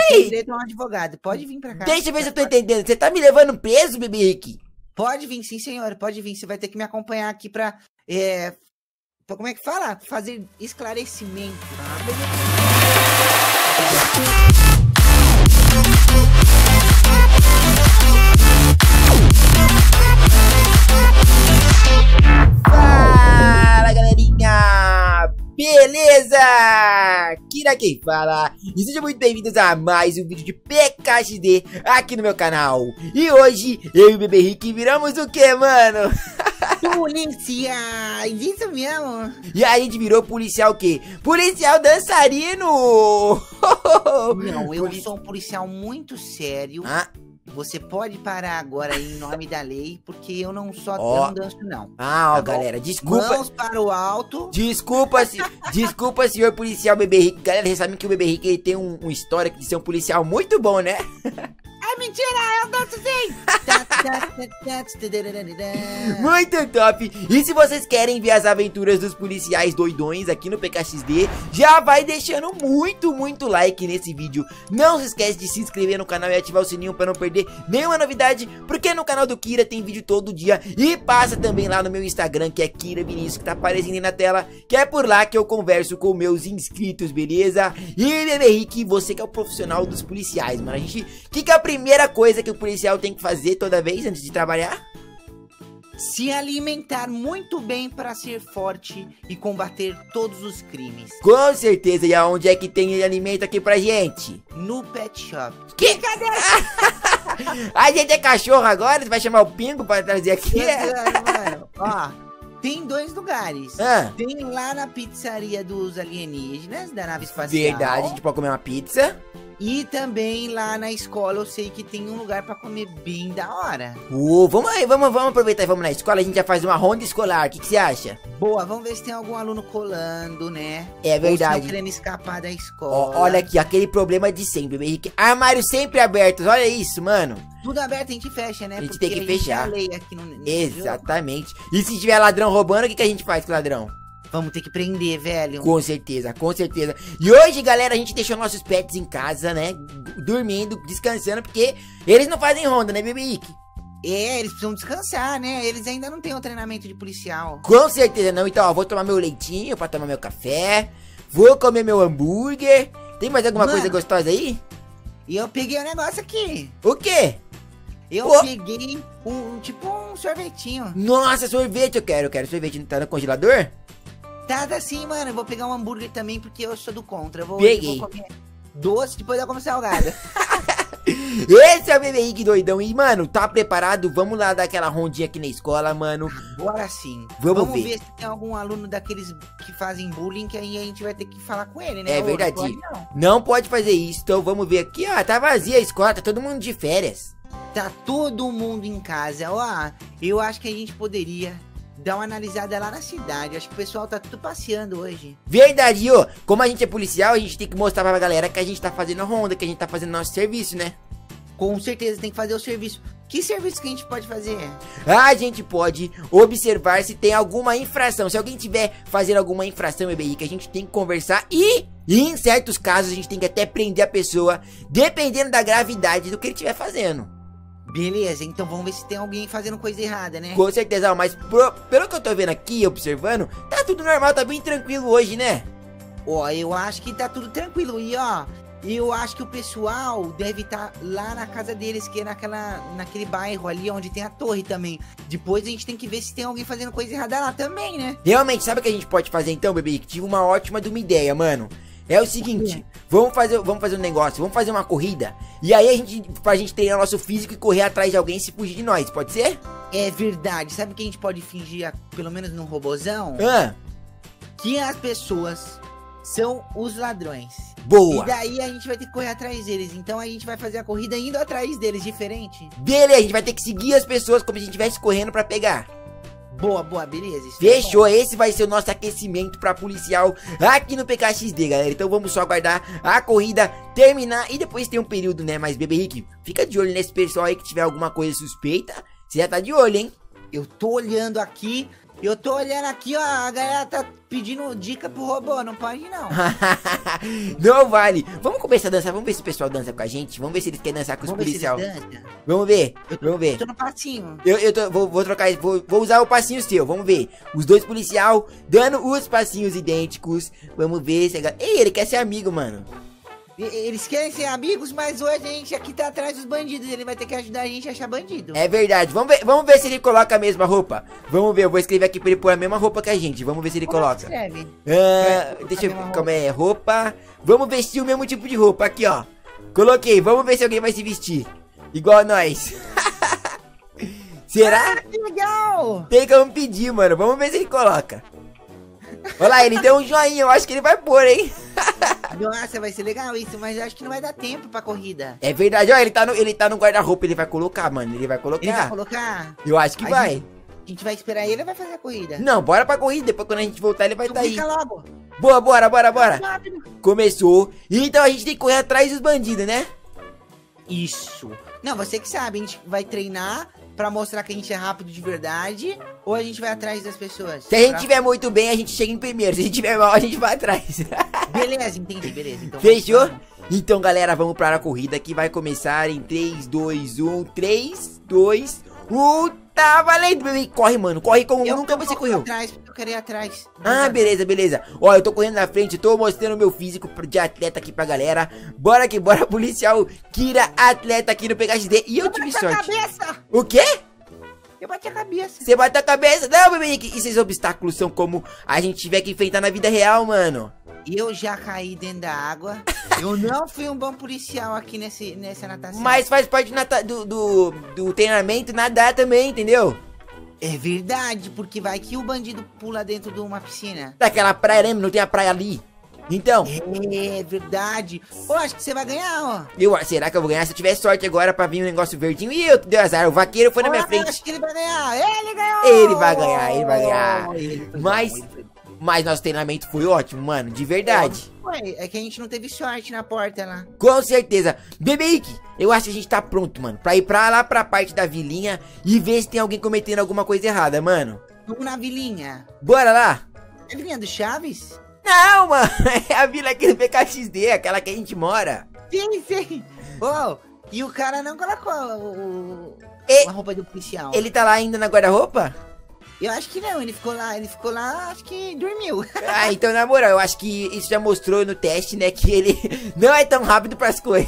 tem direito a um advogado. Pode vir pra cá. Deixa eu ver se eu tô entendendo. Você tá me levando preso, bebê Rick? Pode vir, sim, senhor. Pode vir. Você vai ter que me acompanhar aqui pra... como é que fala? Fazer esclarecimento. Fala, galerinha! Beleza? Kira quem fala. E sejam muito bem-vindos a mais um vídeo de PKXD aqui no meu canal. E hoje, eu e o bebê Rick viramos o que, mano? Policiais, isso mesmo. E aí a gente virou policial o quê? Policial dançarino! Não, eu sou um policial muito sério. Você pode parar agora aí em nome da lei, porque eu não não danço, não. Tá galera, desculpa. Mãos para o alto. Desculpa, senhor policial bebê Rick. Galera, vocês sabem que o bebê Rick ele tem um histórico de ser um policial muito bom, né? É mentira, eu danço sim! Muito top! E se vocês querem ver as aventuras dos policiais doidões aqui no PKXD, já vai deixando muito like nesse vídeo. Não se esquece de se inscrever no canal e ativar o sininho para não perder nenhuma novidade, porque no canal do Kira tem vídeo todo dia. E passa também lá no meu Instagram, que é Kira Vinícius, que tá aparecendo aí na tela, que é por lá que eu converso com meus inscritos, beleza? E bebê Rick, você que é o profissional dos policiais, mano, que é a primeira coisa que o policial tem que fazer toda vez antes de trabalhar? Se alimentar muito bem para ser forte e combater todos os crimes. Com certeza. E aonde é que tem alimento aqui pra gente? No pet shop. Que? Cadê? A gente é cachorro agora? Você vai chamar o Pingo pra trazer aqui? Mano. Ó, tem dois lugares. Tem lá na pizzaria dos alienígenas, da nave espacial. Verdade, a gente pode comer uma pizza. E também lá na escola eu sei que tem um lugar pra comer bem da hora. Vamos aí, vamos aproveitar e vamos na escola. A gente já faz uma ronda escolar, o que você acha? Boa, vamos ver se tem algum aluno colando, né? É verdade. Ou se querendo escapar da escola. Olha aqui, aquele problema de sempre, bebê Rick. Armário sempre abertos, olha isso, mano. Tudo aberto a gente fecha, né? A gente tem que fechar. A lei aqui no Exatamente. E se tiver ladrão roubando, o que a gente faz com o ladrão? Vamos ter que prender, velho. Com certeza, com certeza. E hoje, galera, a gente deixou nossos pets em casa, né? Dormindo, descansando, porque eles não fazem ronda, né, bebê Rick? É, eles precisam descansar, né? Eles ainda não têm o treinamento de policial. Com certeza não. Então, ó, vou tomar meu leitinho pra tomar meu café. Vou comer meu hambúrguer. Tem mais alguma coisa gostosa aí? E eu peguei um negócio aqui. O quê? Eu peguei tipo um sorvetinho. Nossa, sorvete eu quero sorvete. Tá no congelador? Tá assim, mano. Eu vou pegar um hambúrguer também, porque eu sou do contra. Eu vou comer doce, depois eu como salgado. Esse é o bebê Rick doidão. E, mano, tá preparado? Vamos lá dar aquela rondinha aqui na escola, mano. Bora sim. Vamos ver se tem algum aluno daqueles que fazem bullying, que aí a gente vai ter que falar com ele, né? É verdade. Não pode fazer isso. Então vamos ver aqui, ó. Tá vazia a escola, tá todo mundo de férias. Tá todo mundo em casa. Ó, eu acho que a gente poderia dar uma analisada lá na cidade. Acho que o pessoal tá tudo passeando hoje. Verdade, ó. Como a gente é policial, a gente tem que mostrar pra galera que a gente tá fazendo ronda, que a gente tá fazendo nosso serviço, né? Com certeza tem que fazer o serviço. Que serviço que a gente pode fazer? A gente pode observar se tem alguma infração. Se alguém tiver fazendo alguma infração, bebê Rick, a gente tem que conversar e em certos casos a gente tem que até prender a pessoa, dependendo da gravidade do que ele estiver fazendo. Beleza, então vamos ver se tem alguém fazendo coisa errada, né? Com certeza, mas pelo que eu tô vendo aqui, observando, tá tudo normal, tá bem tranquilo hoje, né? Ó, eu acho que tá tudo tranquilo. E ó, eu acho que o pessoal deve estar lá na casa deles, que é naquele bairro ali onde tem a torre também. Depois a gente tem que ver se tem alguém fazendo coisa errada lá também, né? Realmente, sabe o que a gente pode fazer então, bebê? Que tive uma ótima de uma ideia, mano. É o seguinte, vamos fazer um negócio, vamos fazer uma corrida. E aí pra gente treinar nosso físico e correr atrás de alguém se fugir de nós, pode ser? É verdade, sabe que a gente pode fingir, pelo menos num robozão? Que as pessoas são os ladrões. Boa! E daí a gente vai ter que correr atrás deles. Então a gente vai fazer a corrida indo atrás deles, diferente. Beleza, a gente vai ter que seguir as pessoas como se a gente estivesse correndo pra pegar. Boa, beleza. Fechou, esse vai ser o nosso aquecimento pra policial aqui no PKXD, galera. Então vamos só aguardar a corrida terminar e depois tem um período, né? Mas, bebê Rick, fica de olho nesse pessoal aí que tiver alguma coisa suspeita. Você já tá de olho, hein? Eu tô olhando aqui. Eu tô olhando aqui, ó, a galera tá pedindo dica pro robô, não pode não. Não vale. Vamos começar a dançar, vamos ver se o pessoal dança com a gente. Vamos ver se eles querem dançar com os policiais. Vamos ver, vamos ver. Eu tô no passinho. Vou trocar, vou usar o passinho seu, vamos ver. Os dois policial dando os passinhos idênticos. Vamos ver se a galera... Ei, ele quer ser amigo, mano. Eles querem ser amigos, mas hoje a gente aqui tá atrás dos bandidos. Ele vai ter que ajudar a gente a achar bandido. É verdade, vamos ver se ele coloca a mesma roupa. Vamos ver, eu vou escrever aqui pra ele pôr a mesma roupa que a gente. Vamos ver se ele coloca. Escreve? Deixa eu ver, como é, roupa. Vamos vestir o mesmo tipo de roupa, aqui ó. Coloquei, vamos ver se alguém vai se vestir igual a nós. Será? Ah, que legal! Tem como pedir, mano, vamos ver se ele coloca. Olha lá, ele deu um joinha, eu acho que ele vai pôr, hein. Nossa, vai ser legal isso, mas eu acho que não vai dar tempo pra corrida. É verdade, ó, ele tá no guarda-roupa, ele vai colocar, mano, ele vai colocar. Ele vai colocar? Eu acho que vai. A gente vai esperar ele ou vai fazer a corrida? Não, bora pra corrida, depois quando a gente voltar ele vai estar aí. Fica logo. Boa, bora. Rápido. Começou, então a gente tem que correr atrás dos bandidos, né? Isso. Não, você que sabe, a gente vai treinar pra mostrar que a gente é rápido de verdade, ou a gente vai atrás das pessoas? Se a gente tiver muito bem, a gente chega em primeiro, se a gente tiver mal, a gente vai atrás. Beleza, entendi, beleza. Então, fechou? Então, galera, vamos para a corrida que vai começar em 3, 2, 1, 3, 2, 1, tá valendo, bebê. Corre, mano, corre como nunca você correu. Eu quero ir atrás. Ah, beleza. Ó, eu tô correndo na frente, tô mostrando meu físico de atleta aqui pra galera. Bora que bora, policial Kira, atleta aqui no PKXD. E eu tive sorte. Cabeça. O quê? Eu bati a cabeça. Você bate a cabeça? Não, bebê, esses obstáculos são como a gente tiver que enfrentar na vida real, mano. Eu já caí dentro da água. Eu não fui um bom policial aqui nessa natação. Mas faz parte do treinamento nadar também, entendeu? É verdade, porque vai que o bandido pula dentro de uma piscina. Daquela praia, lembra? Não tem a praia ali. Então. É verdade. Pô, acho que você vai ganhar, ó. Será que eu vou ganhar? Se eu tiver sorte agora pra vir um negócio verdinho. Ih, eu dei azar. O vaqueiro foi na minha frente. Acho que ele vai ganhar. Ele ganhou. Ele vai ganhar. Mas nosso treinamento foi ótimo, mano. De verdade. É que a gente não teve sorte na porta lá. Com certeza. Bebê, eu acho que a gente tá pronto, mano. Pra ir lá pra parte da vilinha e ver se tem alguém cometendo alguma coisa errada, mano. Vamos na vilinha. Bora lá. É a vilinha do Chaves? Não, mano. É a vila aqui do PKXD, aquela que a gente mora. Sim. Oh, e o cara não colocou a roupa do policial. Ele tá lá ainda na guarda-roupa? Eu acho que não, ele ficou lá, acho que dormiu. Ah, então na moral, eu acho que isso já mostrou no teste, né, que ele não é tão rápido pras coisas.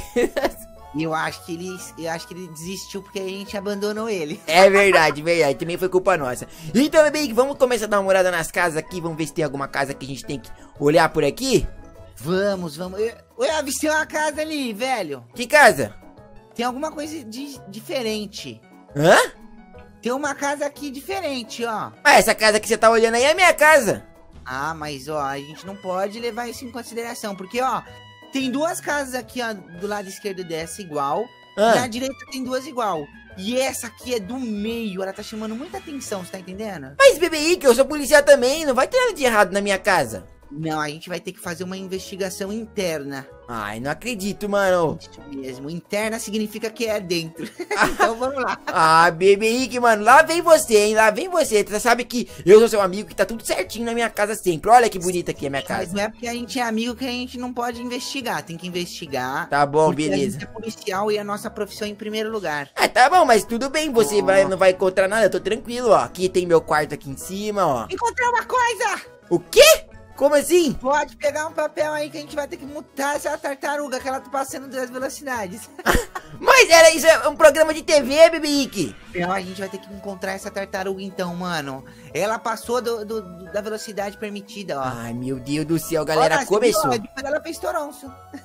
Eu acho que ele desistiu porque a gente abandonou ele. É verdade, também foi culpa nossa. Então, bebê, vamos começar a dar uma olhada nas casas aqui, vamos ver se tem alguma casa que a gente tem que olhar por aqui? Vamos. Eu avistei uma casa ali, velho. Que casa? Tem alguma coisa diferente. Hã? Tem uma casa aqui diferente, ó. Ah, essa casa que você tá olhando aí é a minha casa. Ah, mas ó, a gente não pode levar isso em consideração, porque ó, tem duas casas aqui, ó, do lado esquerdo dessa igual, e na direita tem duas igual. E essa aqui é do meio, ela tá chamando muita atenção, você tá entendendo? Mas, bebê, que eu sou policial também, não vai ter nada de errado na minha casa. Não, a gente vai ter que fazer uma investigação interna. Ai, não acredito, mano. Isso mesmo, interna significa que é dentro. Então vamos lá. Ah, bebê Henrique, mano, lá vem você, hein, lá vem você. Você sabe que eu sou seu amigo, que tá tudo certinho na minha casa sempre. Olha que bonita aqui a minha casa. Mas não é porque a gente é amigo que a gente não pode investigar. Tem que investigar. Tá bom, beleza. A gente é policial e a nossa profissão em primeiro lugar. Ah, tá bom, mas tudo bem, você não vai encontrar nada, eu tô tranquilo, ó. Aqui tem meu quarto aqui em cima, ó. Encontrei uma coisa! O quê? Como assim? Pode pegar um papel aí que a gente vai ter que multar essa tartaruga que ela tá passando das velocidades. Mas isso é um programa de TV, bebê Henrique. Então a gente vai ter que encontrar essa tartaruga então, mano. Ela passou da velocidade permitida, ó. Ai, meu Deus do céu, galera, olha, começou. Ela fez toronço.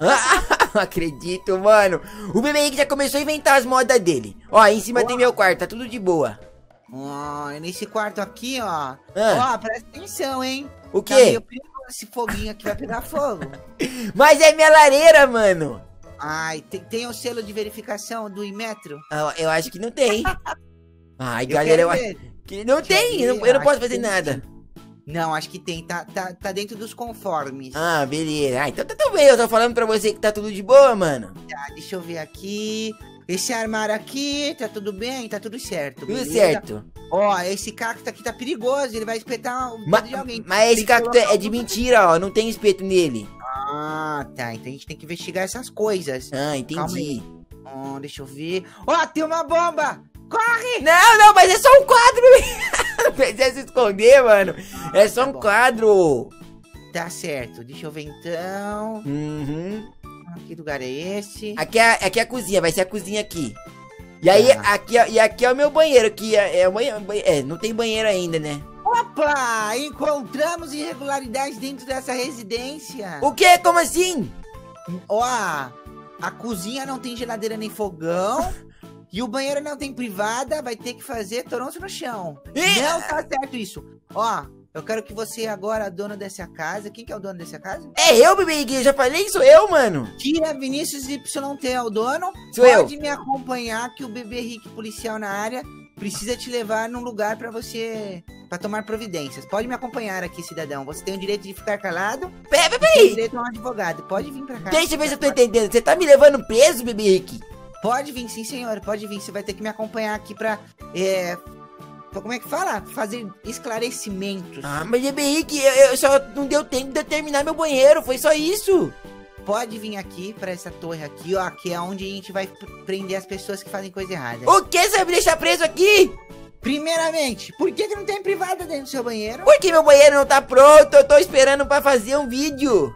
Não acredito, mano. O bebê Henrique já começou a inventar as modas dele. Ó, aí em cima tem meu quarto, tá tudo de boa. Ó, nesse quarto aqui, ó. Ó, presta atenção, hein. O quê? Tá meio perigoso esse foguinho aqui, vai pegar fogo. Mas é minha lareira, mano. Ai, tem o selo de verificação do Imetro? Eu acho que não tem. Ai, galera, eu acho que não tem. Eu não posso fazer nada. Não, acho que tem. Tá dentro dos conformes. Ah, beleza. Ah, então tá tudo bem. Eu tô falando pra você que tá tudo de boa, mano. Tá, deixa eu ver aqui. Esse armário aqui, tá tudo bem? Tá tudo certo, Tudo beleza? certo. Ó, esse cacto aqui tá perigoso, ele vai espetar o dedo de alguém. Mas esse cacto é de mentira, ó. Não tem espeto nele. Ah, tá. Então a gente tem que investigar essas coisas. Ah, entendi. Ó, deixa eu ver. Ó, tem uma bomba! Corre! Não, mas é só um quadro. Não precisa se esconder, mano. É só tá um bom. quadro. Tá certo. Deixa eu ver então. Uhum. Que lugar é esse? Aqui é a cozinha, vai ser a cozinha aqui. E aí, Tá. aqui é o meu banheiro, que é o banheiro. Não tem banheiro ainda, né? Opa! Encontramos irregularidades dentro dessa residência. O quê? Como assim? Ó, a cozinha não tem geladeira nem fogão. E o banheiro não tem privada. Vai ter que fazer toronço no chão. Ih! Não tá certo isso. Ó, eu quero que você agora, dono dessa casa. Quem que é o dono dessa casa? É eu, bebê Gui, eu já falei, sou eu, mano. Tira Vinícius YT é o dono. Sou Pode eu. me acompanhar que o bebê Rick, policial na área, precisa te levar num lugar pra você... Pra tomar providências. Pode me acompanhar aqui, cidadão. Você tem o direito de ficar calado. Tem o Peraí. direito a um advogado. Pode vir pra cá. Deixa eu ver se eu tô entendendo. Você tá me levando preso, bebê Rick? Pode vir, sim, senhor. Pode vir. Você vai ter que me acompanhar aqui pra... Como é que fala? Fazer esclarecimentos. Ah, mas bebê Rick, eu só não deu tempo de eu terminar meu banheiro. Foi só isso. Pode vir aqui pra essa torre aqui, ó. Que é onde a gente vai prender as pessoas que fazem coisa errada. O que? Você vai me deixar preso aqui? Primeiramente, por que não tem privada dentro do seu banheiro? Porque meu banheiro não tá pronto. Eu tô esperando pra fazer um vídeo.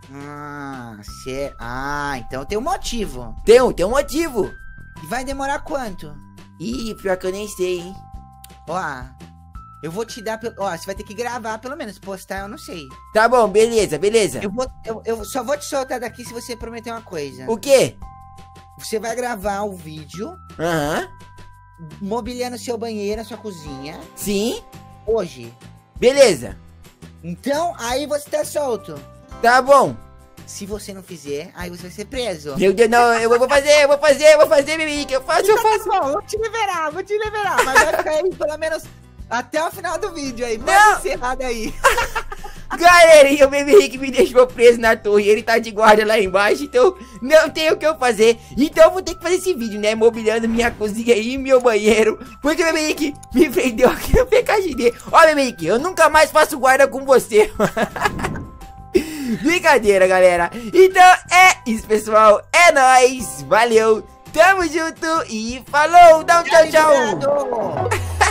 Então tem um motivo. Tem um motivo. E vai demorar quanto? Ih, pior que eu nem sei, hein? Ó, eu vou te dar... Ó, você vai ter que gravar pelo menos. Postar, eu não sei. Tá bom, beleza, beleza. Eu só vou te soltar daqui se você prometer uma coisa. O quê? Você vai gravar o vídeo Aham. mobiliando seu banheiro, a sua cozinha, Sim. hoje. Beleza. Então, aí você tá solto. Tá bom. Se você não fizer, aí você vai ser preso. Meu Deus, não, eu vou fazer, bebê Rick. Eu faço. Tá bom, vou te liberar. Mas vai ficar aí pelo menos até o final do vídeo aí. Pode Não. encerrar daí. Galerinha, o bebê Rick me deixou preso na torre. Ele tá de guarda lá embaixo, então não tem o que eu fazer. Então eu vou ter que fazer esse vídeo, né? Mobiliando minha cozinha e meu banheiro. Porque o bebê Rick me prendeu aqui no PKXD. Ó, bebê Rick, eu nunca mais faço guarda com você. Brincadeira, galera. Então é isso, pessoal. É nóis. Valeu. Tamo junto e falou. Dá um tchau, tchau. Obrigado.